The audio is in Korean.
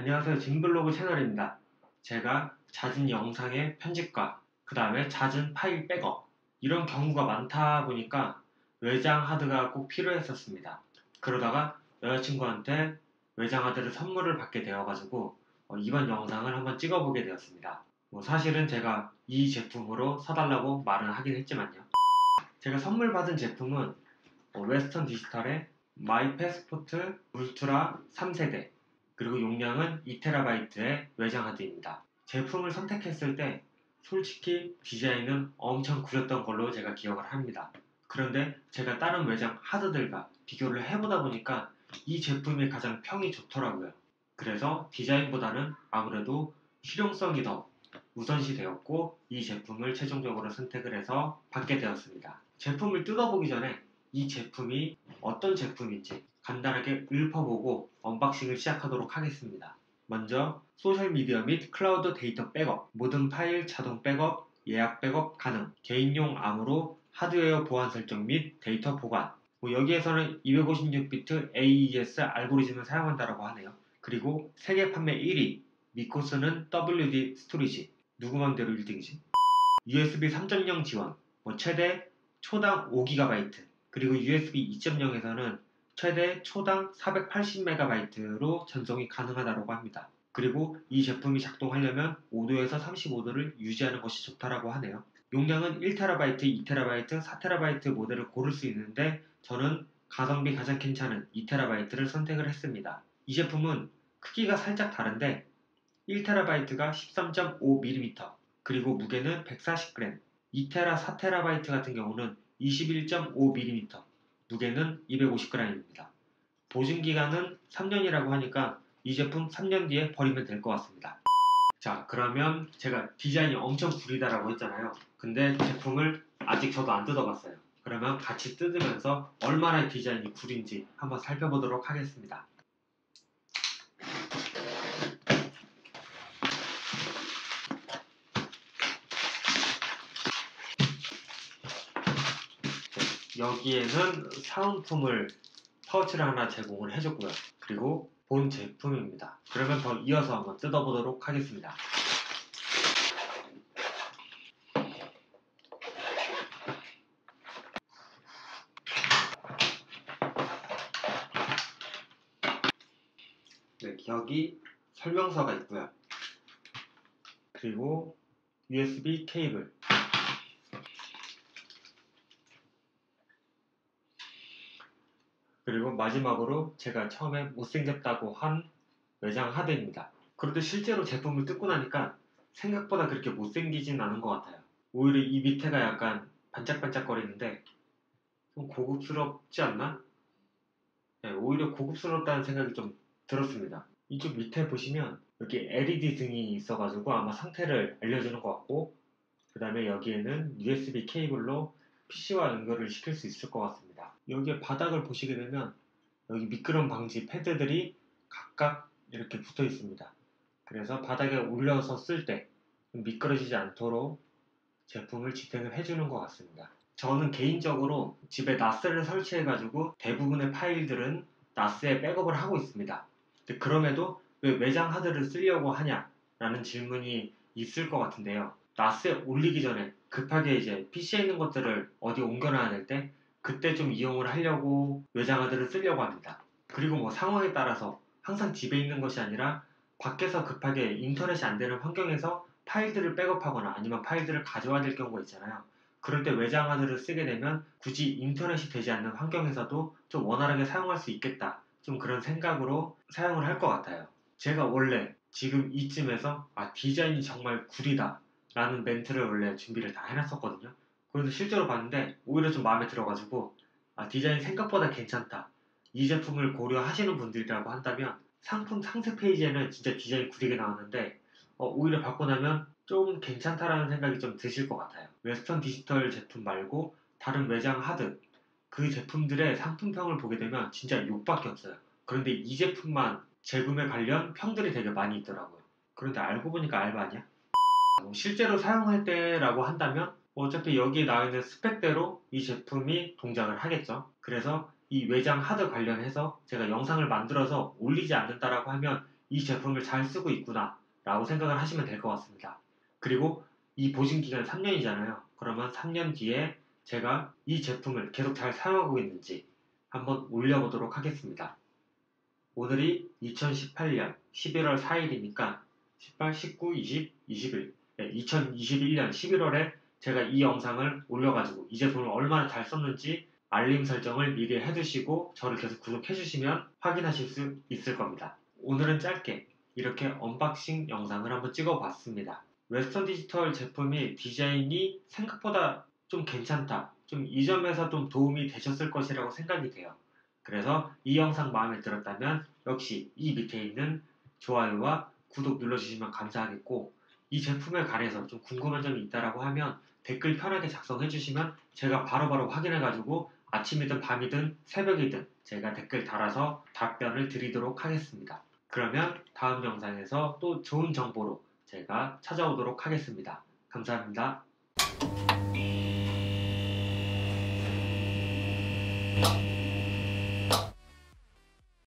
안녕하세요. 진블로그 채널입니다. 제가 잦은 영상의 편집과 그 다음에 잦은 파일 백업 이런 경우가 많다 보니까 외장 하드가 꼭 필요했었습니다. 그러다가 여자친구한테 외장 하드를 선물을 받게 되어가지고 이번 영상을 한번 찍어보게 되었습니다. 사실은 제가 이 제품으로 사달라고 말은 하긴 했지만요. 제가 선물 받은 제품은 웨스턴 디지털의 마이 패스포트 울트라 3세대 그리고 용량은 2TB의 외장 하드입니다. 제품을 선택했을 때 솔직히 디자인은 엄청 구렸던 걸로 제가 기억을 합니다. 그런데 제가 다른 외장 하드들과 비교를 해보다 보니까 이 제품이 가장 평이 좋더라고요. 그래서 디자인보다는 아무래도 실용성이 더 우선시 되었고 이 제품을 최종적으로 선택을 해서 받게 되었습니다. 제품을 뜯어보기 전에 이 제품이 어떤 제품인지 간단하게 읊어보고 언박싱을 시작하도록 하겠습니다. 먼저 소셜미디어 및 클라우드 데이터 백업, 모든 파일 자동 백업, 예약 백업 가능, 개인용 암호로 하드웨어 보안 설정 및 데이터 보관. 여기에서는 256비트 AES 알고리즘을 사용한다고 하네요. 그리고 세계 판매 1위, 미코스는 WD 스토리지. 누구 맘대로 1등이지? USB 3.0 지원, 최대 초당 5GB, 그리고 USB 2.0에서는 최대 초당 480MB로 전송이 가능하다고 합니다. 그리고 이 제품이 작동하려면 5도에서 35도를 유지하는 것이 좋다고 하네요. 용량은 1TB, 2TB, 4TB 모델을 고를 수 있는데 저는 가성비 가장 괜찮은 2TB를 선택을 했습니다. 이 제품은 크기가 살짝 다른데 1TB가 13.5mm, 그리고 무게는 140g, 2TB, 4TB 같은 경우는 21.5mm, 무게는 250g입니다. 보증기간은 3년이라고 하니까 이 제품 3년 뒤에 버리면 될 것 같습니다. 자, 그러면 제가 디자인이 엄청 구리다라고 했잖아요. 근데 제품을 아직 저도 안 뜯어봤어요. 그러면 같이 뜯으면서 얼마나 디자인이 구린지 한번 살펴보도록 하겠습니다. 여기에는 사은품을 파우치를 하나 제공을 해줬고요. 그리고 본 제품입니다. 그러면 더 이어서 한번 뜯어보도록 하겠습니다. 네, 여기 설명서가 있고요. 그리고 USB 케이블, 그리고 마지막으로 제가 처음에 못생겼다고 한 외장 하드입니다. 그런데 실제로 제품을 뜯고 나니까 생각보다 그렇게 못생기진 않은 것 같아요. 오히려 이 밑에가 약간 반짝반짝거리는데 좀 고급스럽지 않나? 네, 오히려 고급스럽다는 생각이 좀 들었습니다. 이쪽 밑에 보시면 여기 LED 등이 있어가지고 아마 상태를 알려주는 것 같고, 그 다음에 여기에는 USB 케이블로 PC와 연결을 시킬 수 있을 것 같습니다. 여기에 바닥을 보시게 되면 여기 미끄럼 방지 패드들이 각각 이렇게 붙어 있습니다. 그래서 바닥에 올려서 쓸 때 미끄러지지 않도록 제품을 지탱을 해주는 것 같습니다. 저는 개인적으로 집에 NAS를 설치해가지고 대부분의 파일들은 NAS에 백업을 하고 있습니다. 그럼에도 왜 외장 하드를 쓰려고 하냐라는 질문이 있을 것 같은데요. NAS에 올리기 전에 급하게 이제 PC에 있는 것들을 어디 옮겨놔야 될 때 그때 좀 이용을 하려고 외장 하드를 쓰려고 합니다. 그리고 상황에 따라서 항상 집에 있는 것이 아니라 밖에서 급하게 인터넷이 안 되는 환경에서 파일들을 백업하거나 아니면 파일들을 가져와야 될 경우가 있잖아요. 그럴 때 외장 하드를 쓰게 되면 굳이 인터넷이 되지 않는 환경에서도 좀 원활하게 사용할 수 있겠다. 좀 그런 생각으로 사용을 할 것 같아요. 제가 원래 지금 이쯤에서 디자인이 정말 구리다 라는 멘트를 원래 준비를 다 해놨었거든요. 그런데 실제로 봤는데 오히려 좀 마음에 들어가지고 디자인 생각보다 괜찮다. 이 제품을 고려하시는 분들이라고 한다면 상품 상세 페이지에는 진짜 디자인 구리게 나왔는데 오히려 받고 나면 좀 괜찮다라는 생각이 좀 드실 것 같아요. 웨스턴 디지털 제품 말고 다른 외장 하드 그 제품들의 상품평을 보게 되면 진짜 욕밖에 없어요. 그런데 이 제품만 재구매 관련 평들이 되게 많이 있더라고요. 그런데 알고 보니까 알바 아니야? 실제로 사용할 때라고 한다면 어차피 여기에 나와 있는 스펙대로 이 제품이 동작을 하겠죠. 그래서 이 외장 하드 관련해서 제가 영상을 만들어서 올리지 않는다라고 하면 이 제품을 잘 쓰고 있구나 라고 생각을 하시면 될 것 같습니다. 그리고 이 보증기간 3년이잖아요. 그러면 3년 뒤에 제가 이 제품을 계속 잘 사용하고 있는지 한번 올려보도록 하겠습니다. 오늘이 2018년 11월 4일이니까 18, 19, 20, 21 2021년 11월에 제가 이 영상을 올려가지고 이 제품을 얼마나 잘 썼는지 알림 설정을 미리 해두시고 저를 계속 구독해주시면 확인하실 수 있을 겁니다. 오늘은 짧게 이렇게 언박싱 영상을 한번 찍어봤습니다. 웨스턴 디지털 제품이 디자인이 생각보다 좀 괜찮다. 좀 이 점에서 좀 도움이 되셨을 것이라고 생각이 돼요. 그래서 이 영상 마음에 들었다면 역시 이 밑에 있는 좋아요와 구독 눌러주시면 감사하겠고, 이 제품에 관해서 좀 궁금한 점이 있다라고 하면 댓글 편하게 작성해 주시면 제가 바로바로 확인해 가지고 아침이든 밤이든 새벽이든 제가 댓글 달아서 답변을 드리도록 하겠습니다. 그러면 다음 영상에서 또 좋은 정보로 제가 찾아오도록 하겠습니다. 감사합니다.